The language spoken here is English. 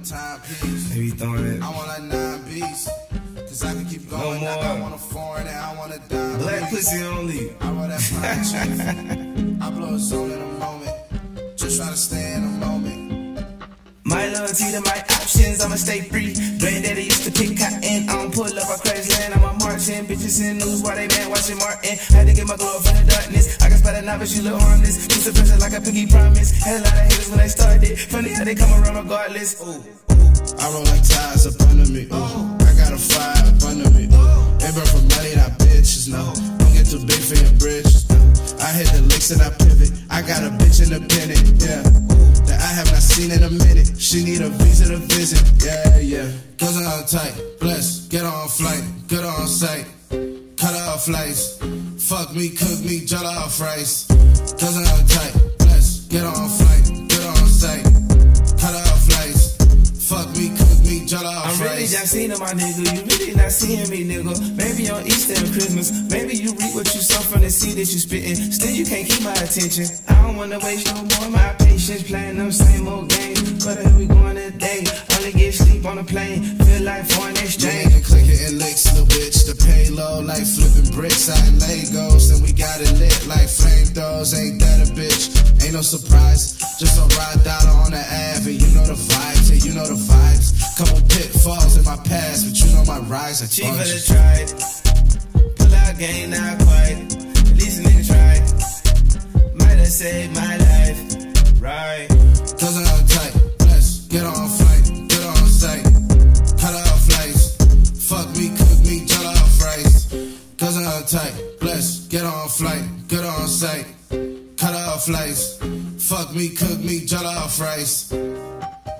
timepiece. Maybe throwing it. I want like 9 beats. Cause I can keep going. No more. I want a foreign and I want a dime. Black pussy only. I roll that fire chief. I blow a zone in a moment. Just try to stay in a moment. My loyalty to my options, I'ma stay free. Granddaddy used to pick cotton. I don't pull up on Craigslist, I'm a marching. Bitches in news while they been watching Martin. Had to get my glow up from the darkness. I can spot a novice, you look harmless. Used to press it like a pinky promise. Had a lot of haters when they started. Funny how they come around regardless. Ooh. I roll like ties up under me. Ooh. I got a fire up under me. Ooh. They burn for money, not bitches. No, don't get too big for your bridges. No. I hit the licks and I pivot. I got a bitch independent. Yeah. I have not seen in a minute. She need a visa to visit. Yeah, yeah. Cause I'm tight, blessed, get on flight, good on sight. Cut off lights, fuck me, cook me, jollof off rice. Cause I'm tight, blessed, get on flight, good on sight. Cut off lights, fuck me, cook me, jollof off rice. I'm really just seeing my nigga, you really not seeing me, nigga. Maybe on Easter and Christmas, maybe you reap what you sow from the seed that you spittin'. Still you can't keep my attention. I don't wanna waste no more of my patience playing them same old games. But here we going today, only get sleep on the plane. Feel like foreign exchange. Yeah, click it and licks, little bitch. The payload like flipping bricks. I ain't Legos and we got it lit like flamethrowers. Ain't that a bitch? Ain't no surprise. Just a ride dollar on the Ave and you know the vibes. Yeah, you know the vibes. Couple pitfalls in my past, but you know my rise. Cheap for the tried. Pull out game, not quite. At least a nigga tried. Might have saved my life. Right. Cause I'm tight, blessed, get on flight, get on sight. Cut off lights, fuck me, cook me, jollof off rice. Cause I'm tight, blessed, get on flight, get on sight. Cut off lights, fuck me, cook me, jollof off rice.